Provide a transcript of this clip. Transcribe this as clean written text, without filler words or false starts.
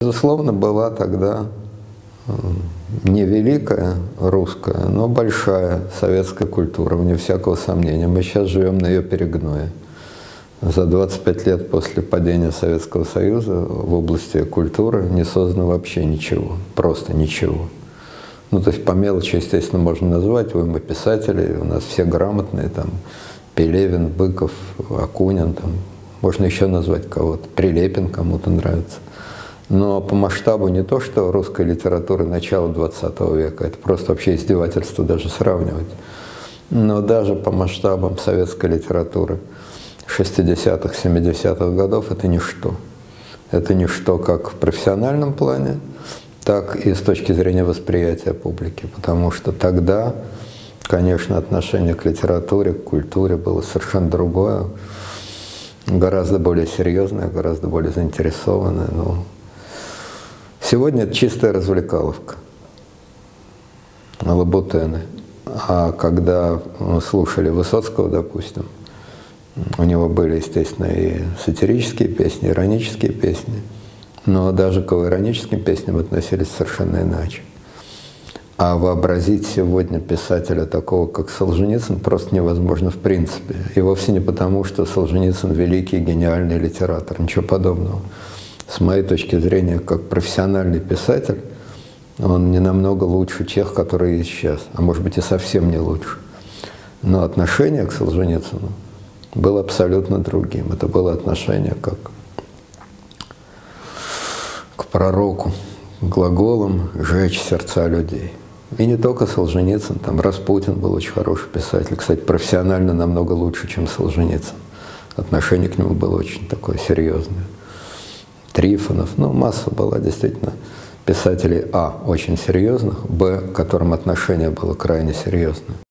Безусловно, была тогда не великая русская, но большая советская культура, вне всякого сомнения. Мы сейчас живем на ее перегное. За 25 лет после падения Советского Союза в области культуры не создано вообще ничего, просто ничего. Ну, то есть по мелочи, естественно, можно назвать, мы писатели, у нас все грамотные, там, Пелевин, Быков, Акунин, там, можно еще назвать кого-то, Прилепин кому-то нравится. Но по масштабу не то, что русской литературы начала 20 века, это просто вообще издевательство даже сравнивать, но даже по масштабам советской литературы 60-х, 70-х годов это ничто. Это ничто как в профессиональном плане, так и с точки зрения восприятия публики, потому что тогда, конечно, отношение к литературе, к культуре было совершенно другое, гораздо более серьезное, гораздо более заинтересованное. Но сегодня это чистая развлекаловка, лабутены. А когда мы слушали Высоцкого, допустим, у него были, естественно, и сатирические песни, и иронические песни, но даже к ироническим песням относились совершенно иначе. А вообразить сегодня писателя такого, как Солженицын, просто невозможно в принципе. И вовсе не потому, что Солженицын великий, гениальный литератор, ничего подобного. С моей точки зрения, как профессиональный писатель, он не намного лучше тех, которые есть сейчас, а может быть и совсем не лучше. Но отношение к Солженицыну было абсолютно другим. Это было отношение как к пророку, глаголом «жечь сердца людей». И не только Солженицын, там Распутин был очень хороший писатель, кстати, профессионально намного лучше, чем Солженицын. Отношение к нему было очень такое серьезное. Трифонов, ну, масса была действительно писателей, очень серьезных, которым отношение было крайне серьезное.